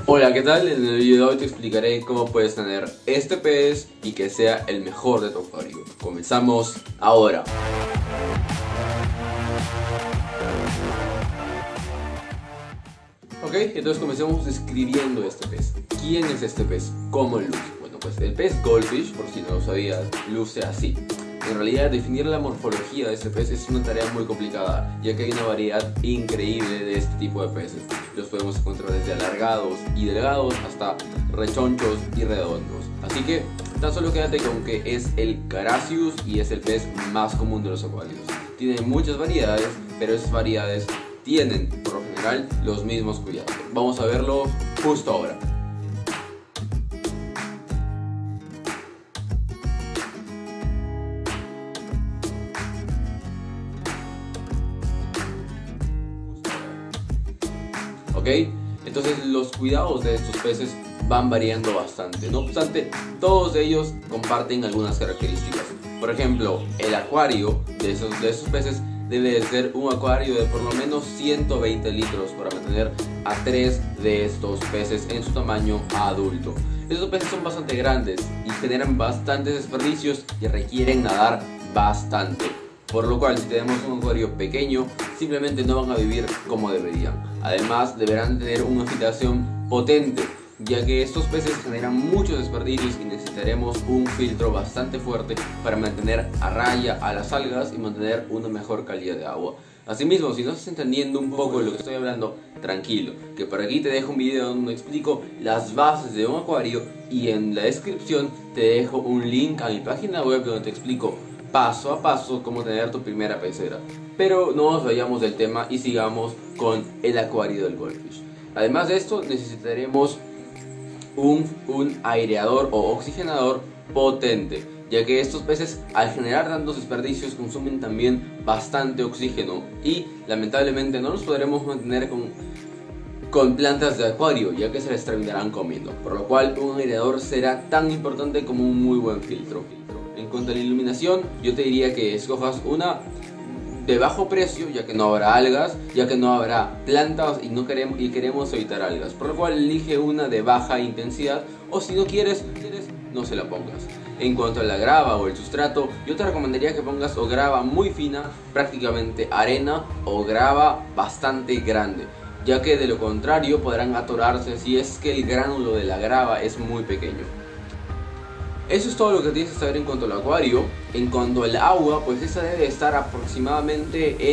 Hola, ¿qué tal? En el video de hoy te explicaré cómo puedes tener este pez y que sea el mejor de tu acuario. Comenzamos ahora. Ok, entonces comencemos describiendo este pez. ¿Quién es este pez? ¿Cómo luce? Bueno, pues el pez goldfish, por si no lo sabías, luce así. En realidad, definir la morfología de este pez es una tarea muy complicada, ya que hay una variedad increíble de este tipo de peces. Los podemos encontrar desde alargados y delgados hasta rechonchos y redondos. Así que tan solo quédate con que es el Carassius y es el pez más común de los acuarios. Tiene muchas variedades, pero esas variedades tienen, por lo general, los mismos cuidados. Vamos a verlo justo ahora. ¿Ok? Entonces los cuidados de estos peces van variando bastante. No obstante, todos ellos comparten algunas características. Por ejemplo, el acuario de esos peces debe de ser un acuario de por lo menos 120 litros para mantener a 3 de estos peces en su tamaño adulto. Estos peces son bastante grandes y generan bastantes desperdicios y requieren nadar bastante. Por lo cual, si tenemos un acuario pequeño, simplemente no van a vivir como deberían. Además, deberán tener una filtración potente, ya que estos peces generan muchos desperdicios y necesitaremos un filtro bastante fuerte para mantener a raya a las algas y mantener una mejor calidad de agua. Asimismo, si no estás entendiendo un poco de lo que estoy hablando, tranquilo, que por aquí te dejo un video donde explico las bases de un acuario y en la descripción te dejo un link a mi página web donde te explico paso a paso cómo tener tu primera pecera. Pero no nos vayamos del tema y sigamos con el acuario del goldfish. Además de esto, necesitaremos un aireador o oxigenador potente, ya que estos peces, al generar tantos desperdicios, consumen también bastante oxígeno y lamentablemente no los podremos mantener con plantas de acuario, ya que se les terminarán comiendo, por lo cual un aireador será tan importante como un muy buen filtro. En cuanto a la iluminación, yo te diría que escojas una de bajo precio, ya que no habrá algas, ya que no habrá plantas y queremos evitar algas, por lo cual elige una de baja intensidad, o si no quieres, no se la pongas. En cuanto a la grava o el sustrato, yo te recomendaría que pongas o grava muy fina, prácticamente arena, o grava bastante grande, ya que de lo contrario podrán atorarse si es que el gránulo de la grava es muy pequeño. Eso es todo lo que tienes que saber en cuanto al acuario. En cuanto al agua, pues esa debe estar aproximadamente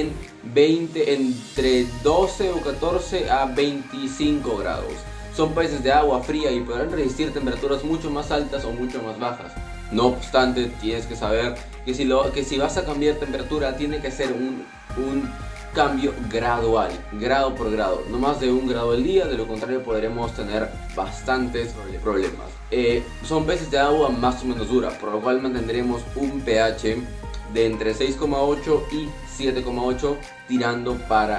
entre 12 o 14 a 25 grados. Son peces de agua fría y podrán resistir temperaturas mucho más altas o mucho más bajas. No obstante, tienes que saber que si vas a cambiar temperatura, tiene que ser un cambio gradual, grado por grado, no más de 1 grado al día, de lo contrario podremos tener bastantes problemas. Son peces de agua más o menos dura, por lo cual mantendremos un pH de entre 6,8 y 7,8 tirando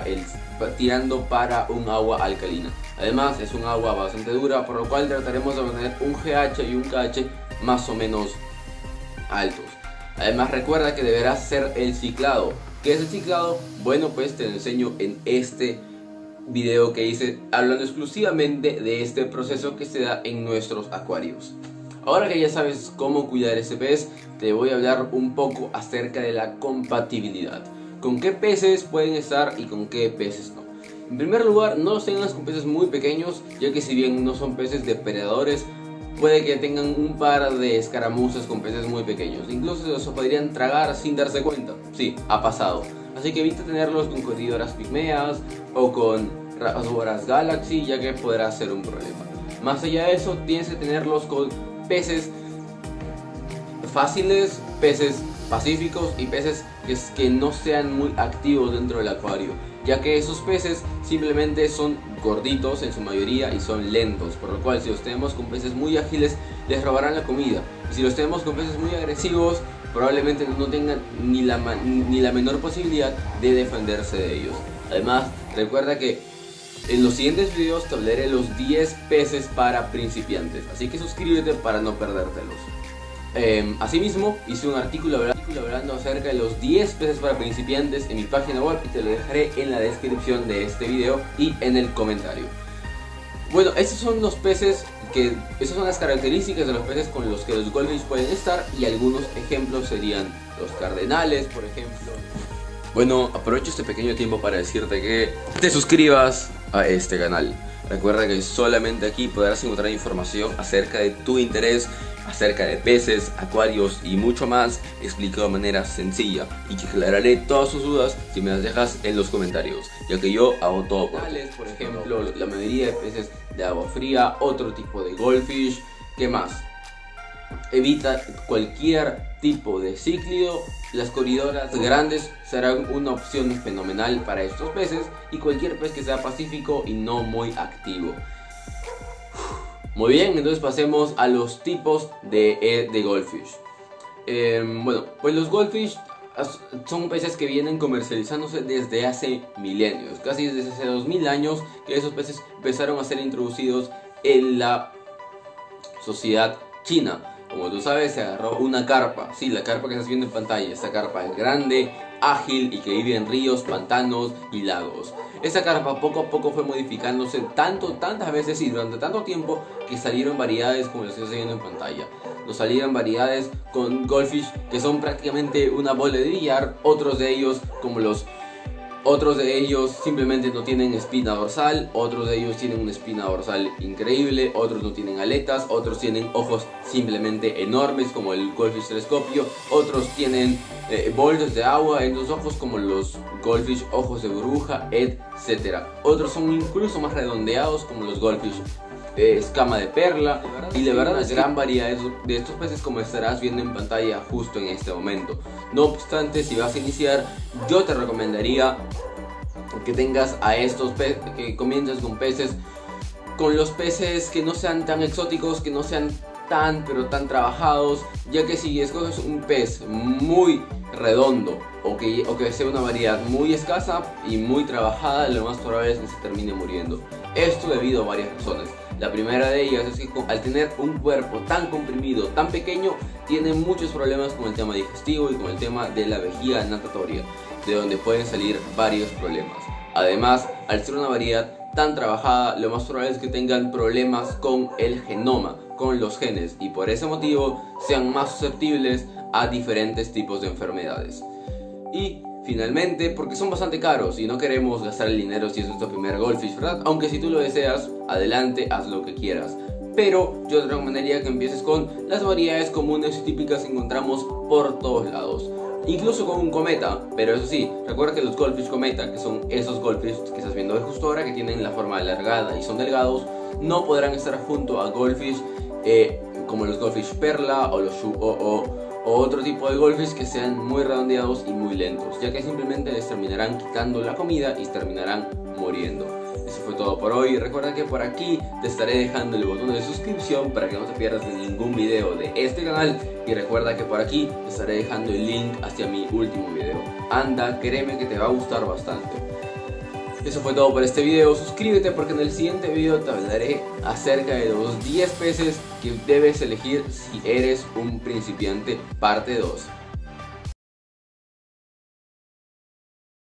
para un agua alcalina. Además es un agua bastante dura, por lo cual trataremos de mantener un GH y un KH más o menos altos. Además recuerda que deberás hacer el ciclado. ¿Qué es el ciclado? Bueno, pues te lo enseño en este video que hice hablando exclusivamente de este proceso que se da en nuestros acuarios. Ahora que ya sabes cómo cuidar ese pez, te voy a hablar un poco acerca de la compatibilidad. ¿Con qué peces pueden estar y con qué peces no? En primer lugar, no los tengas con peces muy pequeños, ya que si bien no son peces depredadores, puede que tengan un par de escaramuzas con peces muy pequeños. Incluso los podrían tragar sin darse cuenta. Sí, ha pasado. Así que evita tenerlos con codidoras pigmeas o con rasoras galaxy, ya que podrá ser un problema. Más allá de eso, tienes que tenerlos con peces fáciles, peces pacíficos y peces que no sean muy activos dentro del acuario, ya que esos peces simplemente son gorditos en su mayoría y son lentos, por lo cual si los tenemos con peces muy ágiles les robarán la comida, y si los tenemos con peces muy agresivos probablemente no tengan ni la menor posibilidad de defenderse de ellos. Además, recuerda que en los siguientes videos te hablaré de los 10 peces para principiantes, así que suscríbete para no perdértelos. Asimismo, hice un artículo hablando acerca de los 10 peces para principiantes en mi página web y te lo dejaré en la descripción de este video y en el comentario. Bueno, esas son las características de los peces con los que los goldfish pueden estar, y algunos ejemplos serían los cardenales, por ejemplo. Bueno, aprovecho este pequeño tiempo para decirte que te suscribas a este canal. Recuerda que solamente aquí podrás encontrar información acerca de tu interés, acerca de peces, acuarios y mucho más, explicado de manera sencilla, y que aclararé todas tus dudas si me las dejas en los comentarios, ya que yo hago todo por ejemplo, la mayoría de peces de agua fría, otro tipo de goldfish. ¿Qué más? Evita cualquier tipo de cíclido. Las corridoras grandes serán una opción fenomenal para estos peces, y cualquier pez que sea pacífico y no muy activo. Muy bien, entonces pasemos a los tipos de goldfish. Bueno, pues los goldfish son peces que vienen comercializándose desde hace milenios, casi desde hace 2000 años que esos peces empezaron a ser introducidos en la sociedad china. Como tú sabes, se agarró una carpa, sí, la carpa que estás viendo en pantalla. Esta carpa es grande, ágil y que vive en ríos, pantanos y lagos. Esta carpa poco a poco fue modificándose tantas veces y durante tanto tiempo que salieron variedades como las que estás viendo en pantalla. Nos salieron variedades con goldfish que son prácticamente una bola de billar. Otros de ellos simplemente no tienen espina dorsal, otros de ellos tienen una espina dorsal increíble, otros no tienen aletas, otros tienen ojos simplemente enormes como el goldfish telescopio, otros tienen bolsas de agua en los ojos como los goldfish ojos de burbuja, etc. Otros son incluso más redondeados como los goldfish escama de perla, y de verdad es gran variedad de estos peces como estarás viendo en pantalla justo en este momento. No obstante, si vas a iniciar, yo te recomendaría que tengas a estos peces, que comiences con los peces que no sean tan exóticos, que no sean tan trabajados, ya que si escoges un pez muy redondo o que sea una variedad muy escasa y muy trabajada, lo más probable es que se termine muriendo. Esto debido a varias razones. La primera de ellas es que al tener un cuerpo tan comprimido, tan pequeño, tiene muchos problemas con el tema digestivo y con el tema de la vejiga natatoria, de donde pueden salir varios problemas. Además, al ser una variedad tan trabajada, lo más probable es que tengan problemas con el genoma, con los genes, y por ese motivo sean más susceptibles a diferentes tipos de enfermedades. Y finalmente, porque son bastante caros y no queremos gastar el dinero si es nuestro primer goldfish, ¿verdad? Aunque si tú lo deseas, adelante, haz lo que quieras. Pero yo te recomendaría que empieces con las variedades comunes y típicas que encontramos por todos lados. Incluso con un cometa, pero eso sí, recuerda que los goldfish cometa, que son esos goldfish que estás viendo justo ahora, que tienen la forma alargada y son delgados, no podrán estar junto a goldfish como los goldfish perla o otro tipo de goldfish que sean muy redondeados y muy lentos, ya que simplemente les terminarán quitando la comida y terminarán muriendo. Eso fue todo por hoy. Recuerda que por aquí te estaré dejando el botón de suscripción para que no te pierdas de ningún video de este canal, y recuerda que por aquí te estaré dejando el link hacia mi último video. Anda, créeme que te va a gustar bastante. Eso fue todo por este video. Suscríbete porque en el siguiente video te hablaré acerca de los 10 peces que debes elegir si eres un principiante, parte 2.